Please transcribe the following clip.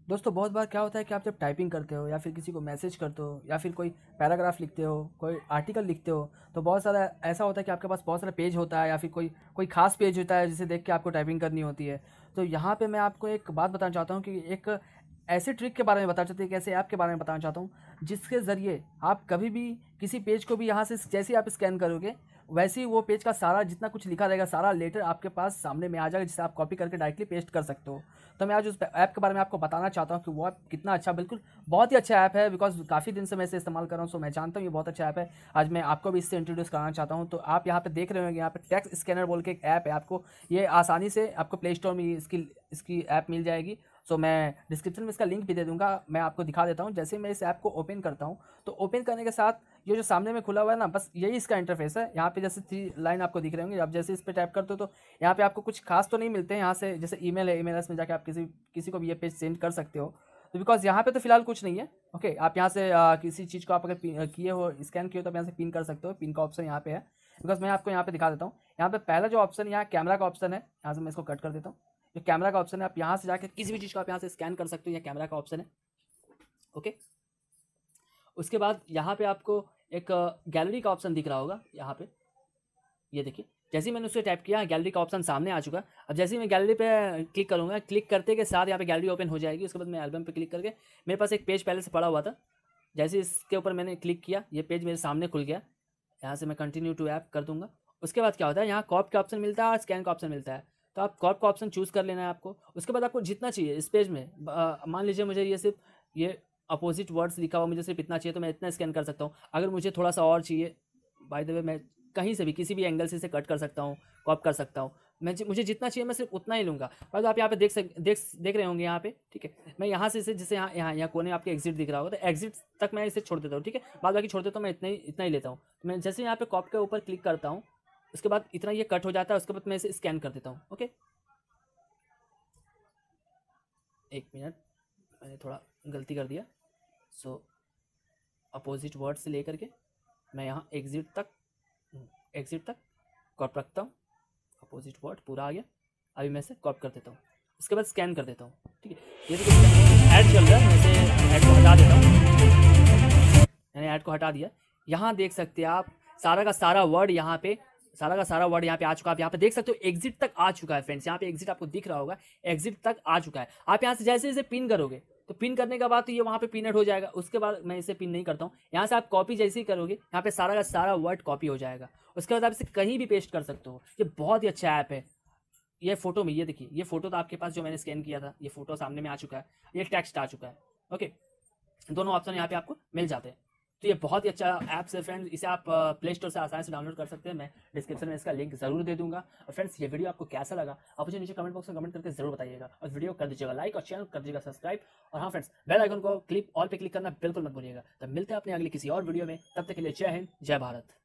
दोस्तों बहुत बार क्या होता है कि आप जब टाइपिंग करते हो या फिर किसी को मैसेज करते हो या फिर कोई पैराग्राफ लिखते हो, कोई आर्टिकल लिखते हो, तो बहुत सारा ऐसा होता है कि आपके पास बहुत सारा पेज होता है या फिर कोई कोई खास पेज होता है जिसे देख के आपको टाइपिंग करनी होती है। तो यहाँ पे मैं आपको एक बात बताना चाहता हूँ कि एक ऐसे ट्रिक के बारे में बताना चाहता हूँ, एक ऐसे ऐप के बारे में बताना चाहता हूँ जिसके ज़रिए आप कभी भी किसी पेज को भी यहाँ से जैसे ही आप स्कैन करोगे वैसे ही वो पेज का सारा जितना कुछ लिखा रहेगा, सारा लेटर आपके पास सामने में आ जाएगा, जिसे आप कॉपी करके डायरेक्टली पेस्ट कर सकते हो। तो मैं आज उस ऐप के बारे में आपको बताना चाहता हूँ कि वो ऐप कितना अच्छा, बिल्कुल बहुत ही अच्छा ऐप है। बिकॉज काफ़ी दिन से मैं इसे इस्तेमाल कर रहा हूँ, सो मैं जानता हूँ ये बहुत अच्छा ऐप है। आज मैं आपको भी इससे इंट्रोड्यूस कराना चाहता हूँ। तो आप यहाँ पे देख रहे होंगे, यहाँ पे टेक्स्ट स्कैनर बोल के एक ऐप है। आपको ये आसानी से आपको प्ले स्टोर में इसकी इसकी ऐप मिल जाएगी। सो मैं डिस्क्रिप्शन में इसका लिंक भी दे दूंगा। मैं आपको दिखा देता हूँ। जैसे मैं इस ऐप को ओपन करता हूँ तो ओपन करने के साथ ये जो सामने में खुला हुआ है ना, बस यही इसका इंटरफेस है। यहाँ पे जैसे 3 लाइन आपको दिख रहे होंगे, आप जैसे इस पे टैप करते हो तो यहाँ पे आपको कुछ खास तो नहीं मिलते हैं। यहाँ से जैसे ईमेल है, ईमेल में जाके आप किसी किसी को भी ये पेज सेंड कर सकते हो। तो बिकॉज यहाँ पे तो फिलहाल कुछ नहीं है। ओके, आप यहाँ से किसी चीज़ को आप अगर किए हो, स्कैन किए हो, तो आप यहाँ से पिन कर सकते हो। पिन का ऑप्शन यहाँ पे है। बिकॉज मैं आपको यहाँ पे दिखा देता हूँ। यहाँ पे पहला जो ऑप्शन यहाँ कैमरा का ऑप्शन है, यहाँ से मैं इसको कट कर देता हूँ। जो कैमरा का ऑप्शन है, आप यहाँ से जाकर किसी भी चीज़ को आप यहाँ से स्कैन कर सकते हो। यह कैमरा का ऑप्शन है। ओके, उसके बाद यहाँ पे आपको एक गैलरी का ऑप्शन दिख रहा होगा। यहाँ पे ये देखिए, जैसे ही मैंने उससे टाइप किया गैलरी का ऑप्शन सामने आ चुका है। अब जैसे ही मैं गैलरी पे क्लिक करूँगा, क्लिक करते के साथ यहाँ पे गैलरी ओपन हो जाएगी। उसके बाद मैं एल्बम पे क्लिक करके, मेरे पास एक पेज पहले से पड़ा हुआ था, जैसे इसके ऊपर मैंने क्लिक किया ये पेज मेरे सामने खुल गया। यहाँ से मैं कंटिन्यू टू ऐप कर दूंगा। उसके बाद क्या होता है, यहाँ कॉप का ऑप्शन मिलता है और स्कैन का ऑप्शन मिलता है। तो आप कॉप का ऑप्शन चूज़ कर लेना है आपको। उसके बाद आपको जितना चाहिए इस पेज में, मान लीजिए मुझे ये सिर्फ ये अपोजिट वर्ड्स लिखा हुआ मुझे सिर्फ इतना चाहिए, तो मैं इतना स्कैन कर सकता हूँ। अगर मुझे थोड़ा सा और चाहिए, बाय द वे मैं कहीं से भी किसी भी एंगल से इसे कट कर सकता हूँ, कॉप कर सकता हूँ। मुझे जितना चाहिए मैं सिर्फ उतना ही लूँगा। और आप यहाँ पे देख रहे होंगे यहाँ पे, ठीक है। मैं यहाँ से इसे जैसे यहाँ कोने में आपके एग्जिट दिख रहा होगा, तो एग्जिट तक मैं इसे छोड़ देता हूँ, ठीक है। बाद बाकी छोड़ देता हूँ, मैं इतना ही लेता हूँ। तो मैं जैसे यहाँ पे कॉप के ऊपर क्लिक करता हूँ, उसके बाद इतना ये कट हो जाता है। उसके बाद मैं इसे स्कैन कर देता हूँ। ओके, एक मिनट, मैंने थोड़ा गलती कर दिया। सो अपोजिट वर्ड से लेकर के मैं यहाँ एग्जिट तक कॉप रखता हूँ। अपोजिट वर्ड पूरा आ गया। अभी मैं इसे कॉप कर देता हूँ, उसके बाद स्कैन कर देता हूँ, ठीक है। ये देखिए ऐड चल रहा है, मैं इसे ऐड को हटा देता हूँ। मैंने ऐड को हटा दिया। यहाँ देख सकते हैं आप सारा का सारा वर्ड यहाँ पे आ चुका है। आप यहाँ पे देख सकते हो एग्जिट तक आ चुका है फ्रेंड्स। यहाँ पे एग्जिट आपको दिख रहा होगा, एग्जिट तक आ चुका है। आप यहाँ से जैसे इसे पिन करोगे, तो पिन करने के बाद तो ये वहाँ पे पिनट हो जाएगा। उसके बाद मैं इसे पिन नहीं करता हूँ। यहाँ से आप कॉपी जैसे ही करोगे, यहाँ पे सारा का सारा वर्ड कॉपी हो जाएगा। उसके बाद आप इसे कहीं भी पेस्ट कर सकते हो। ये बहुत ही अच्छा ऐप है। ये फोटो में, ये देखिए, ये फोटो तो आपके पास जो मैंने स्कैन किया था, ये फोटो सामने में आ चुका है, ये टेक्स्ट आ चुका है। ओके, दोनों ऑप्शन यहाँ पे आपको मिल जाते हैं। तो ये बहुत ही अच्छा ऐप्स है फ्रेंड्स। इसे आप प्ले स्टोर से आसानी से डाउनलोड कर सकते हैं। मैं डिस्क्रिप्शन में इसका लिंक जरूर दे दूंगा। और फ्रेंड्स, ये वीडियो आपको कैसा लगा आप मुझे नीचे कमेंट बॉक्स में कमेंट करके जरूर बताइएगा। और वीडियो कर दीजिएगा लाइक और चैनल कर दीजिएगा सब्सक्राइब। और हाँ फ्रेंड्स, बेल आइकन को क्लिक ऑल पे क्लिक करना बिल्कुल मत भूलिएगा। तब मिलते हैं अपने अगले किसी और वीडियो में। तब तक के लिए जय हिंद, जय भारत।